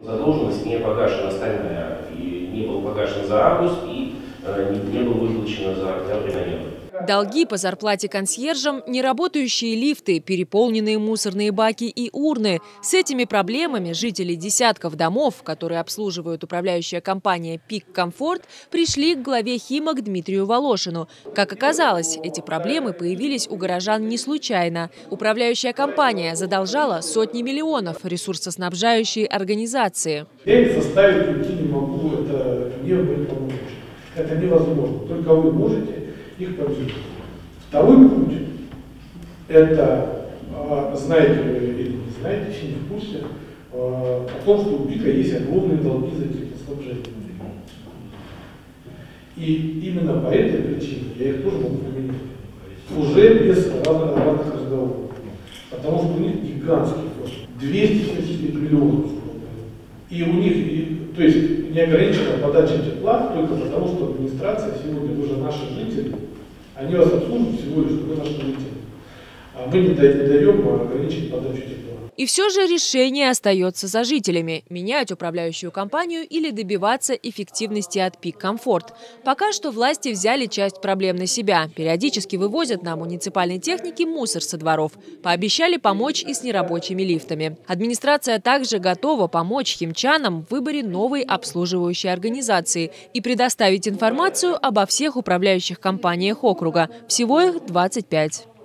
Задолженность не погашена остальная, и не был погашен за август, и не был выплачено за октябрь и ноябрь. Долги по зарплате консьержам, неработающие лифты, переполненные мусорные баки и урны. С этими проблемами жители десятков домов, которые обслуживает управляющая компания «Пик Комфорт», пришли к главе Химок Дмитрию Волошину. Как оказалось, эти проблемы появились у горожан не случайно. Управляющая компания задолжала сотни миллионов ресурсоснабжающей организации. Я их заставить уйти не могу, это не будет помочь. Это невозможно. Только вы можете их победить. Второй путь – это, знаете вы или не знаете, еще не в курсе, о том, что у ПИКа есть огромные долги за теплоснабжение. И именно по этой причине я их тоже могу применить. Уже без разных разговоров. Потому что у них гигантский фонд. 270 миллионов. И у них, то есть, неограниченная подача тепла только потому, что администрация сегодня, вы же наши жители, они вас обслуживают всего лишь, вы наши жители. А мы не даем ограничить подачу тепла. И все же решение остается за жителями – менять управляющую компанию или добиваться эффективности от «Пик Комфорт». Пока что власти взяли часть проблем на себя. Периодически вывозят на муниципальной технике мусор со дворов. Пообещали помочь и с нерабочими лифтами. Администрация также готова помочь химчанам в выборе новой обслуживающей организации и предоставить информацию обо всех управляющих компаниях округа. Всего их 25.